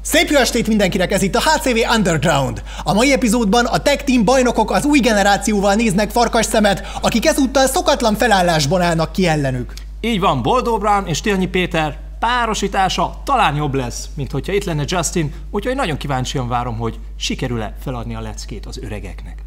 Szép jó estét mindenkinek, ez itt a HCV Underground. A mai epizódban a Tag Team bajnokok az új generációval néznek farkas szemet, akik ezúttal szokatlan felállásban állnak ki ellenük. Így van, Boldó Brown és Tihanyi Péter párosítása talán jobb lesz, mint hogyha itt lenne Justin, úgyhogy nagyon kíváncsian várom, hogy sikerül-e feladni a leckét az öregeknek.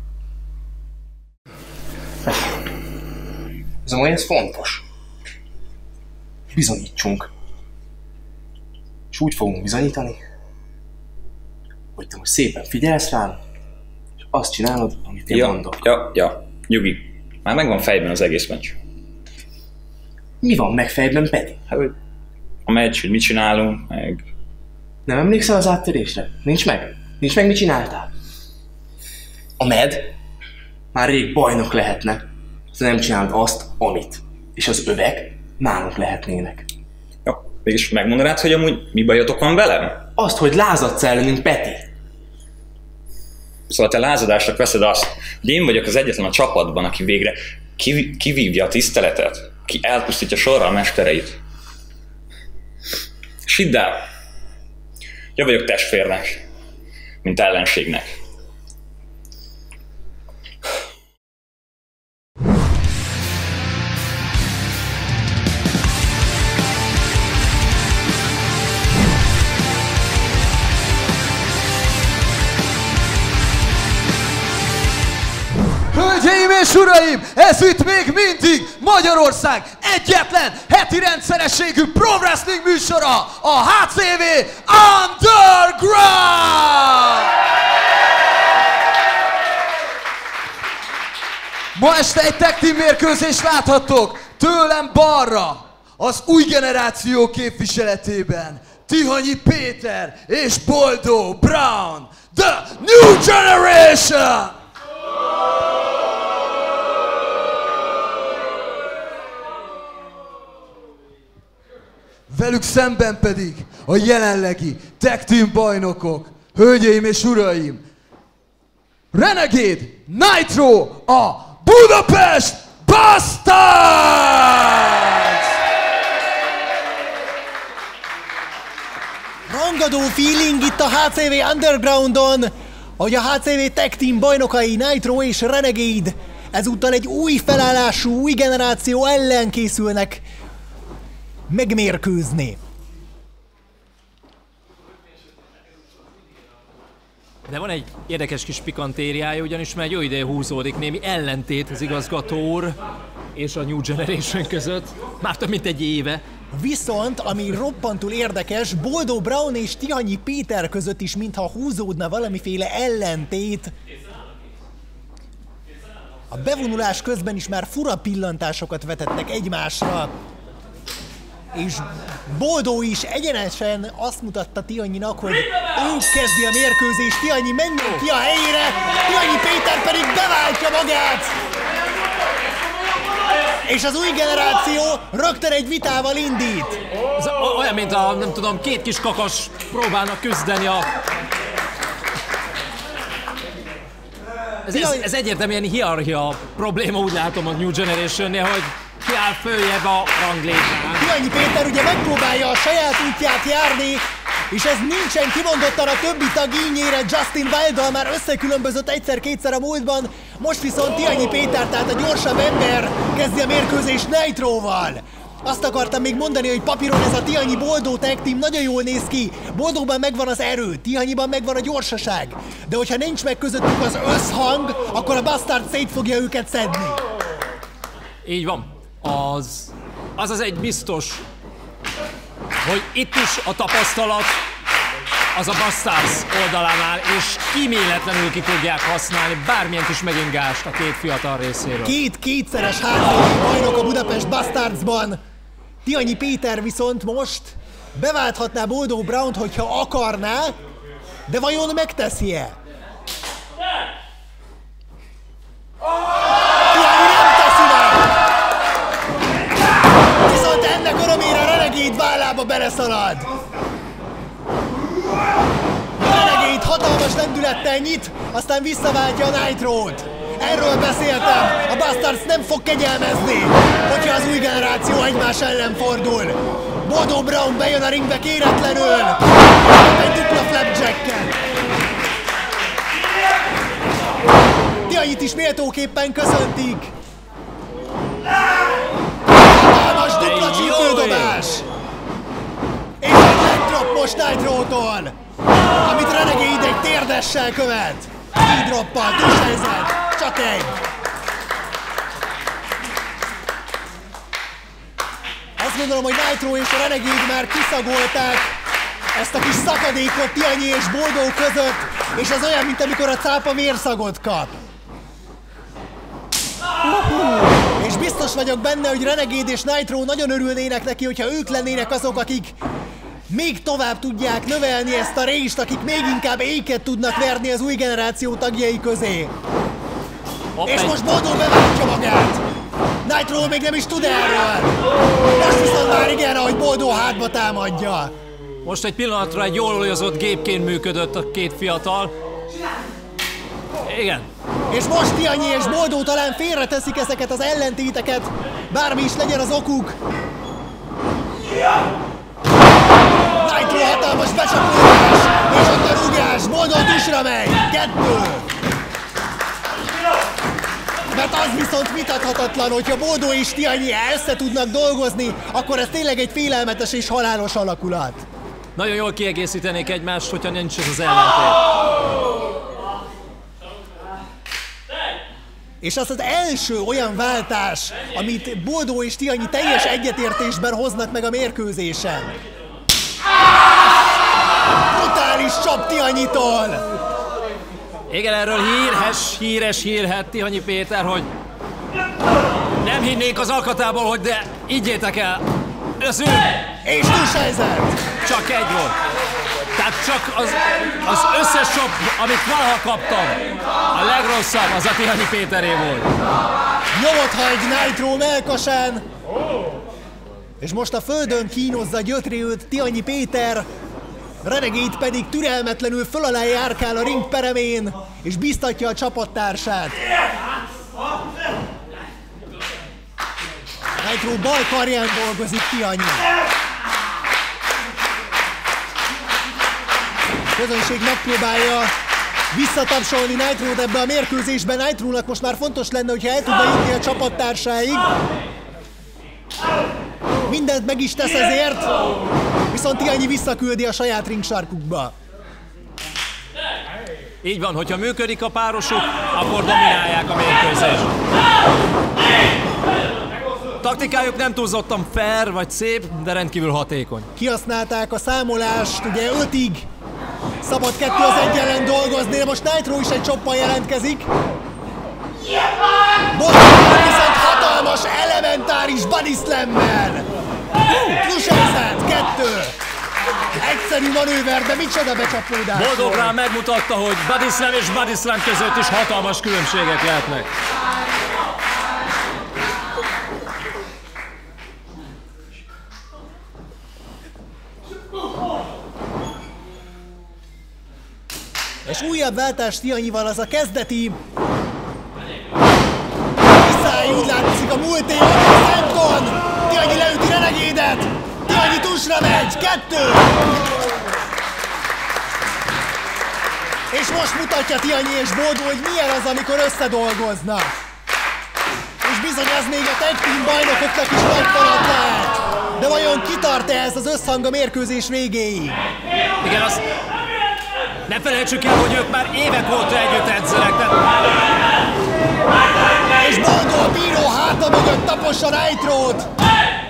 Ez amúgy ez fontos. Bizonyítsunk. És úgy fogunk bizonyítani, hogy te most szépen figyelsz rám, és azt csinálod, amit én mondok. Ja, nyugi. Már megvan fejben az egész meccs. Mi van meg fejben, Peti? Hát, a meccs, hogy mit csinálunk, meg... Nem emlékszel az áttörésre? Nincs meg? Nincs meg, mit csináltál? A Med már rég bajnok lehetne, de nem csinálod azt, amit. És az övek nálunk lehetnének. Jó, mégis megmondanád, hogy amúgy mi bajotok van velem? Azt, hogy lázadsz ellenünk, Peti. Szóval te lázadásnak veszed azt, hogy én vagyok az egyetlen a csapatban, aki végre kivívja a tiszteletet, ki elpusztítja sorra a mestereit. És hidd el, én vagyok testvérnek, mint ellenségnek. Hölgyeim és uraim, ez itt még mindig Magyarország egyetlen heti rendszerességű pro wrestling műsora, a HCV Underground! Ma este egy tag team mérkőzést láthattok, tőlem balra, az új generáció képviseletében Tihanyi Péter és Boldó Brown, the New Generation! Velük szemben pedig a jelenlegi Tag Team bajnokok, hölgyeim és uraim, Renegade Nitro, a Budapest Bastards! Rangadó feeling itt a HCV Undergroundon, ahogy a HCV Tag Team bajnokai Nitro és Renegade ezúttal egy új felállású, új generáció ellen készülnek megmérkőzni. De van egy érdekes kis pikantériája, ugyanis már egy jó ideje húzódik némi ellentét az igazgató úr és a New Generation között. Már több mint egy éve. Viszont, ami roppantul érdekes, Boldó Brown és Tihanyi Péter között is mintha húzódna valamiféle ellentét. A bevonulás közben is már fura pillantásokat vetettek egymásra. És Boldó is egyenesen azt mutatta Tihanyinak, hogy ő kezdi a mérkőzést, Tihanyi menjen ki a helyére, Tihanyi Péter pedig beváltja magát! És az új generáció rögtön egy vitával indít. Ez olyan, mint a, nem tudom, két kis kakas próbálnak küzdeni a... Ez egyértelműen hierarchia probléma, úgy látom a New Generation-nél, hogy ki áll följebb a ranglétrán. Tihanyi Péter ugye megpróbálja a saját útját járni, és ez nincsen kimondottan a többi tag ínyére. Justin Wilddal már összekülönbözött egyszer-kétszer a múltban, most viszont Tihanyi Péter, tehát a gyorsabb ember kezdi a mérkőzést Nitróval. Azt akartam még mondani, hogy papíron ez a Tihanyi Boldó Tag Team nagyon jól néz ki. Boldóban megvan az erő, Tihanyiban megvan a gyorsaság. De hogyha nincs meg közöttük az összhang, akkor a Bastard szét fogja őket szedni. Így van. Az egy biztos, hogy itt is a tapasztalat az a Bastards oldalán áll, és kíméletlenül ki fogják használni bármilyen kis megingást a két fiatal részéről. Kétszeres HCV bajnok a Budapest Bastardsban. Tihanyi Péter viszont most beválthatná Boldó Brownt, hogyha akarná, de vajon megteszi-e? Tihanyi nem teszi meg! Viszont ennek örömére Renegade vállába beleszalad. Renegade hatalmas lendülettel nyit, aztán visszaváltja a Nitrót. Erről beszéltem, a Bastards nem fog kegyelmezni, hogyha az új generáció egymás ellen fordul. Boldog Brown bejön a ringbe kéretlenül! Egy dupla flapjack-kel! Tianyit is méltóképpen köszöntik! Hatalmas dupla csípődobás! És egy leg drop most Nitro-tól! Amit Renegade egy térdessel követ! Így droppal, túlhelyzet! Csak egy! Azt gondolom, hogy Nitro és a Renegade már kiszagolták ezt a kis szakadékot Tianyi és Boldog között, és ez olyan, mint amikor a cápa vérszagot kap. És biztos vagyok benne, hogy Renegade és Nitro nagyon örülnének neki, hogyha ők lennének azok, akik még tovább tudják növelni ezt a rést, akik még inkább éket tudnak verni az új generáció tagjai közé. És most Boldog beváltja magát! Nitro még nem is tud erről! Most viszont már igen, ahogy Boldog hátba támadja. Most egy pillanatra egy jól olyozott gépként működött a két fiatal. Igen. És most Tianyi és Boldog talán félreteszik ezeket az ellentéteket, bármi is legyen az okuk. Nitro hatalmas becsapódás, és ott a rúgás, Boldog tusra megy, 2. Mert az viszont vitathatatlan, hogyha Boldog és Tianyi össze tudnak dolgozni, akkor ez tényleg egy félelmetes és halálos alakulat. Nagyon jól kiegészítenék egymást, hogyha nincs ez az ellentét. És az az első olyan váltás, amit Boldog és Tianyi teljes egyetértésben hoznak meg a mérkőzésen. Brutális csap Tianyitól! Igen, erről híres hírhet Tihanyi Péter, hogy nem hinnék az alkatából, hogy de higgyétek el, ez ő! És túlsejzett! Csak egy volt. Tehát csak az összes csap, amit valaha kaptam, a legrosszabb az a Tihanyi Péteré volt. Nyomot hagy Nitro melkasán, és most a földön kínozza gyötri őt Tihanyi Péter, Renegade pedig türelmetlenül föl alá járkál a ring peremén, és biztatja a csapattársát. Nitro bal karján dolgozik Tianyi. A közönség megpróbálja visszatapsolni Nitro-t ebbe a mérkőzésben. Nitro-nak most már fontos lenne, hogyha el tudna jutni a csapattársáig. Mindent meg is tesz ezért, viszont Tianyi visszaküldi a saját ringsarkukba. Így van, hogyha működik a párosuk, akkor dominálják a mérkőzést. Taktikájuk nem túlzottan fair vagy szép, de rendkívül hatékony. Kihasználták a számolást, ugye 5-ig. Szabad 2 az 1 ellen dolgozni, de most Nitro is egy csoppal jelentkezik. Boldog viszont hatalmas elementáris body slam-mel. Plusz helyzet, 2. Egyszerű manőver, de micsoda becsapódás. Boldog rá megmutatta, hogy body slam és body slam között is hatalmas különbségek lehetnek. És újabb váltás Tianyival, az a kezdeti visszáj, úgy látszik a múlté, a Senton! Tianyi leüti Renegade-et! Tianyi tusra megy! 2! És most mutatja Tianyi és Boldog, hogy milyen az, amikor összedolgoznak. És bizony ez még a tag team bajnokoknak is nagy falat lehet. De vajon kitart-e ez az összhang a mérkőzés végéig? Igen, azt ne felejtsük el, hogy ők már évek óta együtt edzenek, És Boldog a bíró háta mögött tapossa Nitro-t! 2!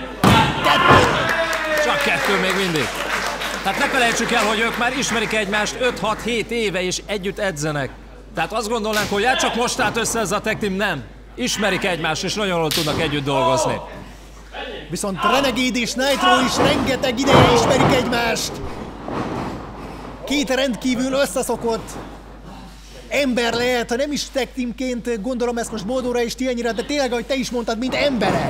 Csak 2 még mindig. Tehát ne felejtsük el, hogy ők már ismerik egymást 5-6-7 éve és együtt edzenek. Tehát azt gondolnánk, hogy hát csak most állt össze ez a tag team, nem. Ismerik egymást és nagyon jól tudnak együtt dolgozni. Viszont Renegade és Nitro is rengeteg ideje ismerik egymást. Két rendkívül összeszokott ember lehet, ha nem is tag teamként, gondolom ezt most Boldogra és Tianyira, de tényleg, ahogy te is mondtad, mint emberek.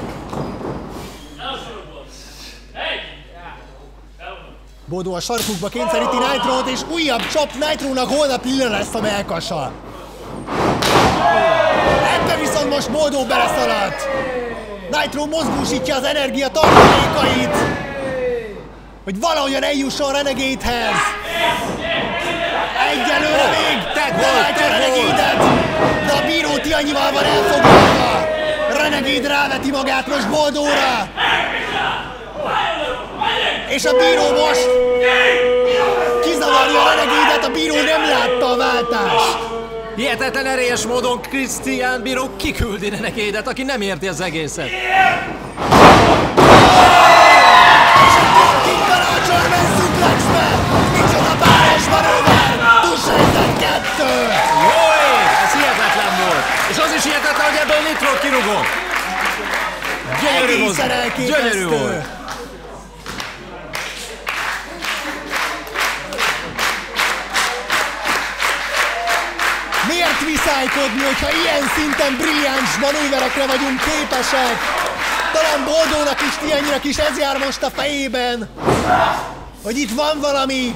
Boldog a sarkukba kényszeríti Nitro-t, és újabb csap Nitro-nak holnap lila lesz a melkasa. Ebbe viszont most Boldog beleszaladt. Nitro mozgósítja az energia tartalékait. hogy valahogyan eljusson Renegade-hez. Egyelőre még beváltja Renegade-et, de a bíró Tianyival van elfoglalva. Renegade ráveti magát most Boldóra. És a bíró most kizavarja a Renegade-et, a bíró nem látta a váltást. Hihetetlen erélyes módon Christian bíró kiküldi Renegade-et, aki nem érti az egészet. És a Tianyi German Suplexbe! Micsoda páros manőver! Túlsejtett 2! Jó ég! Ez hihetetlen volt! És az is hihetetlen, hogy ebből Nitro kirúgott! Gyönyörű Egészen mozdul! elképesztő! Gyönyörű volt! Miért viszálykodni, hogyha ilyen szinten brilliáns manőverekre vagyunk képesek? Talán Boldónak is, Tianyinak is ez jár most a fejében, hogy itt van valami.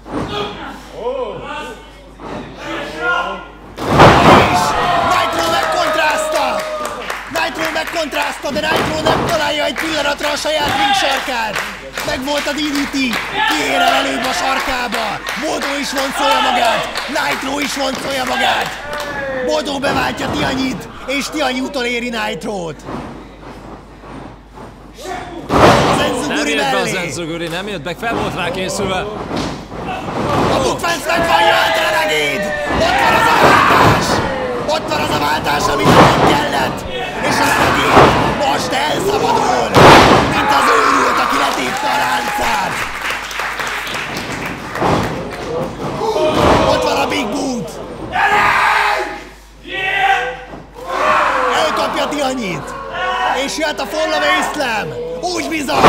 És Nitro megkontrázta! Nitro megkontrázta, de Nitro nem találja egy pillanatra a saját ring sarkát. Megvolt a DDT, kiér el előbb a sarkába. Boldó is voncolja magát, Nitro is voncolja magát. Boldó beváltja Tianyit, és Tianyi utoléri Nitrót. Nem jött be az Enzuguri, nem jött be, fel volt rá készülve. A Bookfence megvallja át Renegade! Ott van az a váltás! Ott van az a váltás, amit nem kellett! És a Renegade most elszabadul! Mint az őrült, aki letépte a láncát! Ott van a Big Boot! Elkapja Tianyit! És jött a Fall Away Slam! Úgy bizony!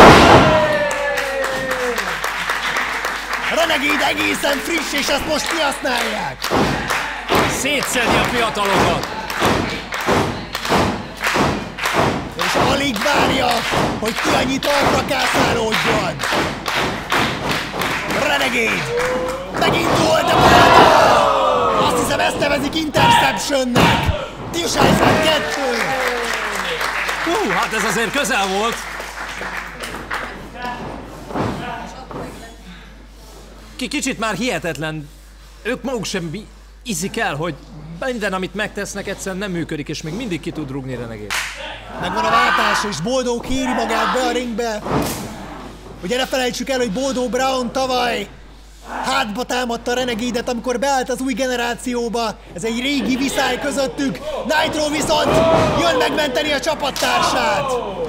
Renegade egészen friss, és ezt most kihasználják! Szétszedi a fiatalokat! És alig várja, hogy Tianyi talpra kászálódjon! Renegade! Megint volt a Boldó! Azt hiszem, ezt nevezik Interceptionnek! Túlsejtett 2! Hú, hát ez azért közel volt! Kicsit már hihetetlen. Ők maguk sem iszik el, hogy minden, amit megtesznek, egyszerűen nem működik, és még mindig ki tud rúgni Renegade. Megvan a váltás, és Boldó kéri magát be a ringbe. Ugye ne felejtsük el, hogy Boldó Brown tavaly hátba támadta Renegade-et, amikor beállt az új generációba. Ez egy régi viszály közöttük. Nitro viszont jön megmenteni a csapattársát.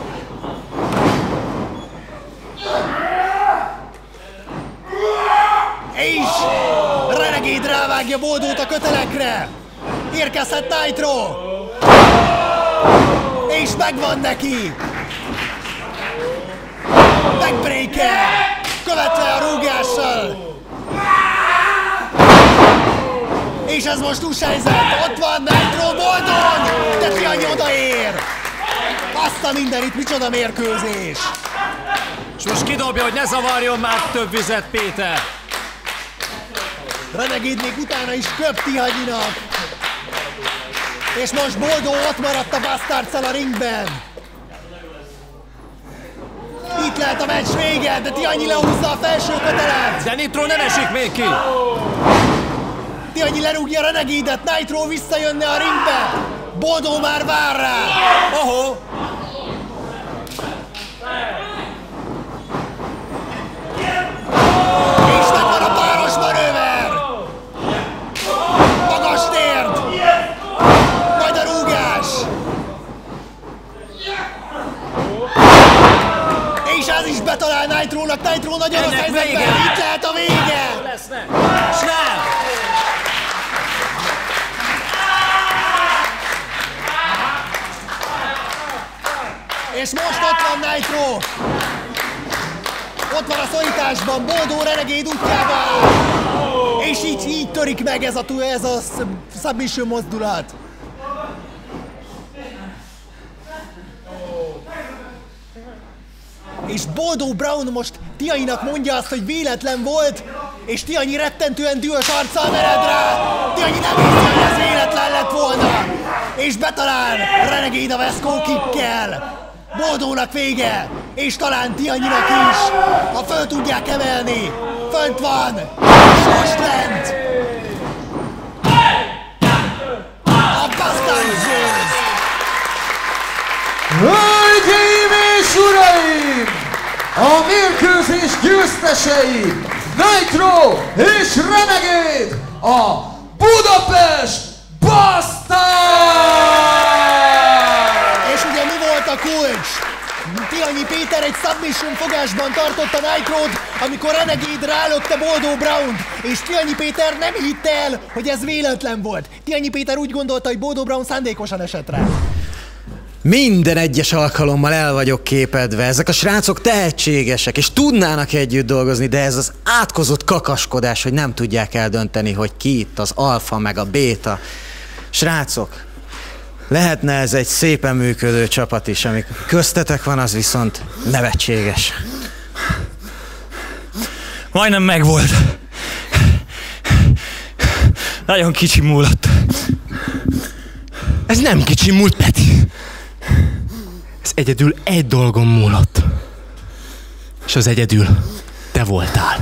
És Renegade rávágja Boldót a kötelekre. Érkezhet Nitro. És megvan neki. Backbreaker. Követve a rúgással. És ez most túlsejzett. Ott van Nitro Boldon. De Tianyi odaér. Azt a mindenit, micsoda mérkőzés. És most kidobja, hogy ne zavarjon már több vizet Péter. Renegade még utána is köp Tianyinak. És most Boldó ott maradt a Bastards-szal a ringben. Itt lehet a meccs vége, de Tianyi lehúzza a felső kötelet. De Nitro nem esik még ki. Tianyi lerúgja Renegade-et, Nitro visszajönne a ringbe. Boldó már vár rá. Ohó. És megvan a páros manőver. Magas térd. Majd a rúgás. És ez is betalál Nitrónak. Nitro nagyon rossz helyzetben. Itt lehet a vége. Lesznek. S nem. És most ott van Nitro. Ott van a szorításban, Boldó Renegade útjában. És így törik meg ez a submission mozdulat. És Boldó Brown most Tianyinak mondja azt, hogy véletlen volt, és Tianyi rettentően dühös arccal mered rá. Tianyi nem hiszi, hogy ez véletlen lett volna. És betalál Renegade a Vesco kickkel. Boldónak vége. És talán Tianyinak is, ha föl tudják emelni. Fönt van, és most lent. A Bastards győz. Hölgyeim és uraim! A mérkőzés győztesei Nitro és Renegade, a Budapest Bastards! És ugye mi volt a kulcs? Tihanyi Péter egy submission fogásban tartotta Nitrót, amikor Renegade rálökte Boldó Brownt, és Tihanyi Péter nem hitte el, hogy ez véletlen volt. Tihanyi Péter úgy gondolta, hogy Boldó Brown szándékosan esett rá. Minden egyes alkalommal el vagyok képedve. Ezek a srácok tehetségesek, és tudnának együtt dolgozni, de ez az átkozott kakaskodás, hogy nem tudják eldönteni, hogy ki itt az alfa meg a béta. Srácok, lehetne ez egy szépen működő csapat is, amik köztetek van, az viszont nevetséges. Majdnem megvolt. Nagyon kicsi múlott. Ez nem kicsi múlt, Peti. Ez egyedül egy dolgon múlott. És az egyedül te voltál.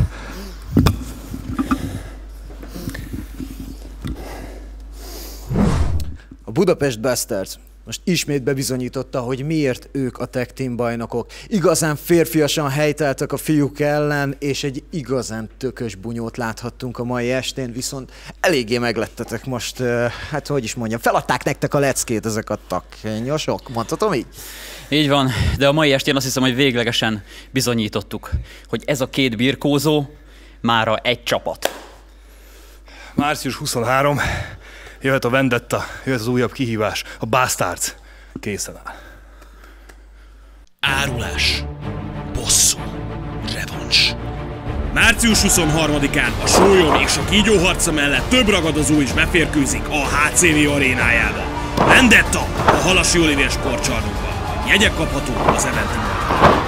A Budapest Bastards most ismét bebizonyította, hogy miért ők a tag team bajnokok. Igazán férfiasan helyteltek a fiúk ellen, és egy igazán tökös bunyót láthattunk a mai estén, viszont eléggé meglettetek most, hát hogy is mondjam, feladták nektek a leckét ezek a taknyosok, mondhatom így? Így van, de a mai estén azt hiszem, hogy véglegesen bizonyítottuk, hogy ez a két birkózó mára egy csapat. Március 23. Jöhet a Vendetta, jöhet az újabb kihívás, a Bastards készen áll. Árulás, bosszú, revansz. Március 23-án a sólyom és a kígyóharca mellett több ragadozó is beférkőzik a HCV arénájába. Vendetta a Halasi Olivér sportcsarnokban. Jegyek kaphatók az Eventim oldalon.